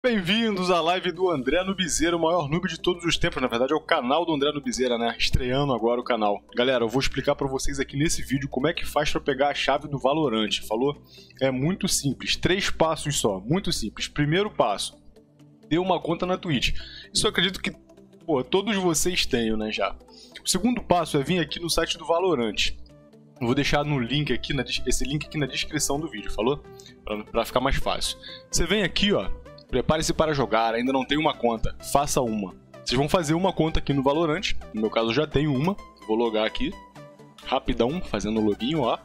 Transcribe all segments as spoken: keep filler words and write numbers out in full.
Bem-vindos à live do André Nubizeira, o maior noob de todos os tempos. Na verdade é o canal do André Nubizeira, né? Estreando agora o canal. Galera, eu vou explicar pra vocês aqui nesse vídeo como é que faz pra pegar a chave do Valorant, falou? É muito simples, três passos só, muito simples. Primeiro passo, ter uma conta na Twitch. Isso eu acredito que, pô, todos vocês tenham, né, já. O segundo passo é vir aqui no site do Valorant. Eu vou deixar no link aqui, na, esse link aqui na descrição do vídeo, falou? Pra, pra ficar mais fácil. Você vem aqui, ó. Prepare-se para jogar, ainda não tem uma conta, faça uma. Vocês vão fazer uma conta aqui no Valorant, no meu caso eu já tenho uma, vou logar aqui, rapidão, fazendo o login, ó.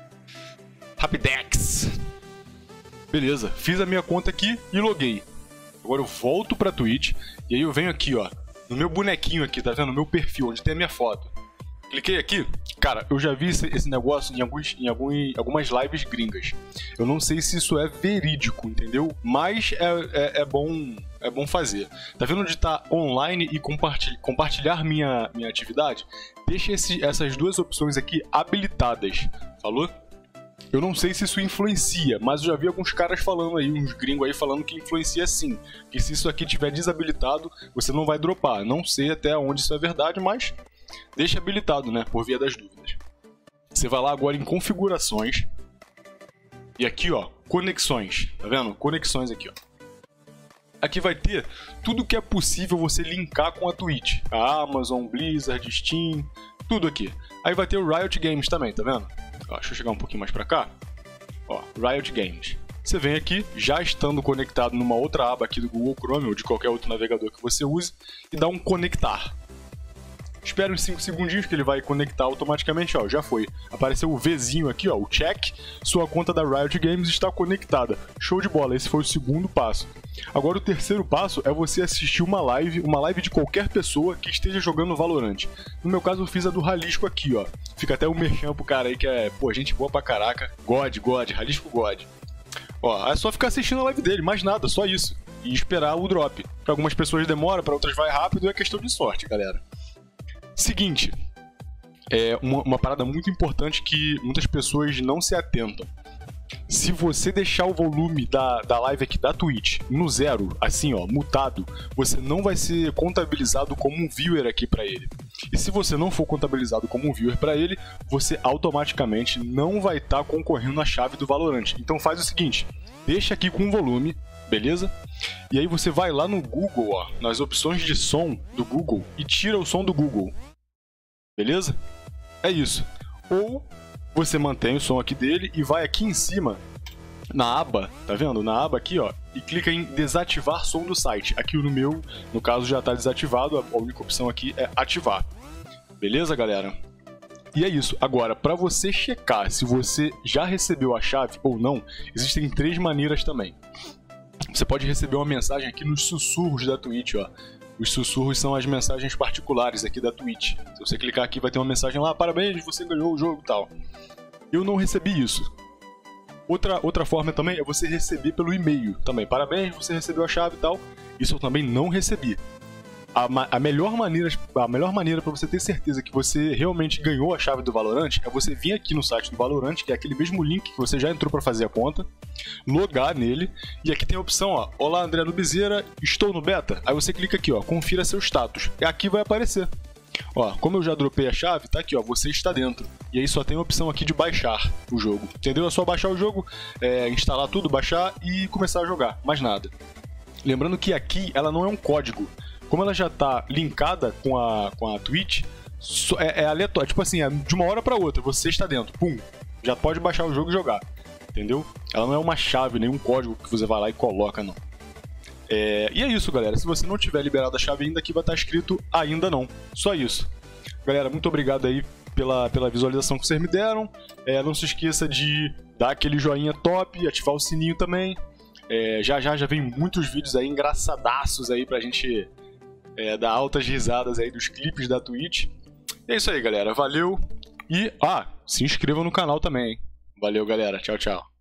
Rapidex! Beleza, fiz a minha conta aqui e loguei. Agora eu volto pra Twitch, e aí eu venho aqui, ó, no meu bonequinho aqui, tá vendo? No meu perfil, onde tem a minha foto. Cliquei aqui, cara, eu já vi esse, esse negócio em, alguns, em alguns, algumas lives gringas. Eu não sei se isso é verídico, entendeu? Mas é, é, é, bom, é bom fazer. Tá vendo onde tá online e compartilhar, compartilhar minha, minha atividade? Deixa esse, essas duas opções aqui habilitadas, falou? Eu não sei se isso influencia, mas eu já vi alguns caras falando aí, uns gringos aí falando que influencia sim. Que se isso aqui tiver desabilitado, você não vai dropar. Não sei até onde isso é verdade, mas deixa habilitado, né, por via das dúvidas. Você vai lá agora em configurações e aqui, ó, conexões, tá vendo? Conexões aqui, ó. Aqui vai ter tudo que é possível você linkar com a Twitch. A Amazon, Blizzard, Steam, tudo aqui. Aí vai ter o Riot Games também, tá vendo? Ó, deixa eu chegar um pouquinho mais pra cá. Ó, Riot Games. Você vem aqui, já estando conectado numa outra aba aqui do Google Chrome ou de qualquer outro navegador que você use, e dá um conectar. Espera uns cinco segundinhos que ele vai conectar automaticamente, ó, já foi. Apareceu o Vzinho aqui, ó, o check. Sua conta da Riot Games está conectada. Show de bola, esse foi o segundo passo. Agora o terceiro passo é você assistir uma live, uma live de qualquer pessoa que esteja jogando Valorant. No meu caso eu fiz a do Ralisco aqui, ó. Fica até o merchan pro cara aí que é, pô, gente boa pra caraca. God, God, Ralisco God. Ó, é só ficar assistindo a live dele, mais nada, só isso. E esperar o drop. Pra algumas pessoas demora, pra outras vai rápido, é questão de sorte, galera. Seguinte, é uma, uma parada muito importante que muitas pessoas não se atentam. Se você deixar o volume da, da live aqui da Twitch no zero, assim ó, mutado, você não vai ser contabilizado como um viewer aqui pra ele. E se você não for contabilizado como um viewer pra ele, você automaticamente não vai estar tá concorrendo à chave do Valorant. Então faz o seguinte, deixa aqui com o volume, beleza? E aí você vai lá no Google, ó, nas opções de som do Google e tira o som do Google. Beleza? É isso. Ou você mantém o som aqui dele e vai aqui em cima na aba, tá vendo? Na aba aqui, ó, e clica em desativar som do site. Aqui no meu, no caso já está desativado, a única opção aqui é ativar. Beleza, galera? E é isso. Agora, para você checar se você já recebeu a chave ou não, existem três maneiras também. Você pode receber uma mensagem aqui nos sussurros da Twitch, ó. Os sussurros são as mensagens particulares aqui da Twitch. Se você clicar aqui vai ter uma mensagem lá, parabéns, você ganhou o jogo e tal. Eu não recebi isso. Outra, outra forma também é você receber pelo e-mail também. Parabéns, você recebeu a chave e tal. Isso eu também não recebi. A, a melhor maneira, a melhor maneira para você ter certeza que você realmente ganhou a chave do Valorant é você vir aqui no site do Valorant, que é aquele mesmo link que você já entrou para fazer a conta, logar nele, e aqui tem a opção, ó, olá André Nubizeira, estou no beta. Aí você clica aqui, ó, confira seu status, e aqui vai aparecer. Ó, como eu já dropei a chave, tá aqui, ó, você está dentro. E aí só tem a opção aqui de baixar o jogo, entendeu? É só baixar o jogo, é, instalar tudo, baixar e começar a jogar, mais nada. Lembrando que aqui ela não é um código. Como ela já está linkada com a, com a Twitch, é, é aleatório. Tipo assim, é de uma hora para outra, você está dentro. Pum, já pode baixar o jogo e jogar. Entendeu? Ela não é uma chave, nenhum código que você vai lá e coloca, não. É, e é isso, galera. Se você não tiver liberado a chave ainda, aqui vai estar escrito ainda não. Só isso. Galera, muito obrigado aí pela, pela visualização que vocês me deram. É, não se esqueça de dar aquele joinha top, ativar o sininho também. É, já já já vem muitos vídeos aí engraçadaços aí pra gente... É, dar altas risadas aí dos clipes da Twitch. E é isso aí, galera. Valeu. E, ah, se inscrevam no canal também, hein? Valeu, galera. Tchau, tchau.